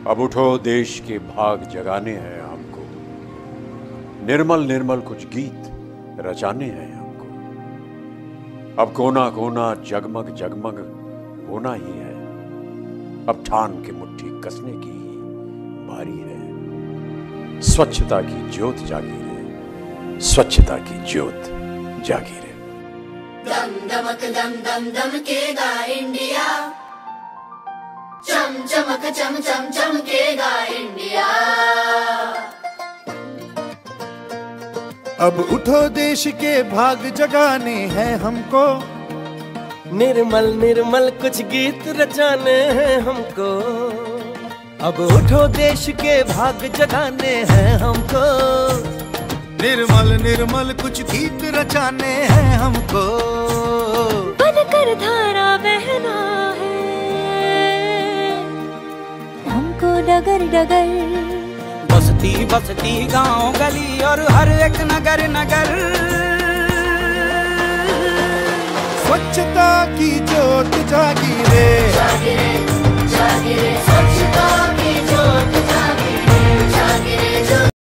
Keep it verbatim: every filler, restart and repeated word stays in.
अब उठो देश के भाग जगाने हैं हमको, निर्मल निर्मल कुछ गीत रचाने हैं हमको। अब कोना कोना जगमग जगमग होना ही है, अब ठान के मुट्ठी कसने की ही बारी है। स्वच्छता की ज्योत जागी रे, स्वच्छता की ज्योत जागी रे। दम दमक दम दम दमकेगा इंडिया, चम चमक चम चम चमकेगा इंडिया। अब उठो देश के भाग जगाने हैं हमको, निर्मल निर्मल कुछ गीत रचाने हैं हमको। अब उठो देश के भाग जगाने हैं हमको, निर्मल निर्मल कुछ गीत रचाने हैं हमको। बनकर धारा बहना है हमको डगर डगर, बसती बसती गांव गली और हर एक नगर नगर। स्वच्छता की ज्योत जागी रे, जागी रे, जागी रे।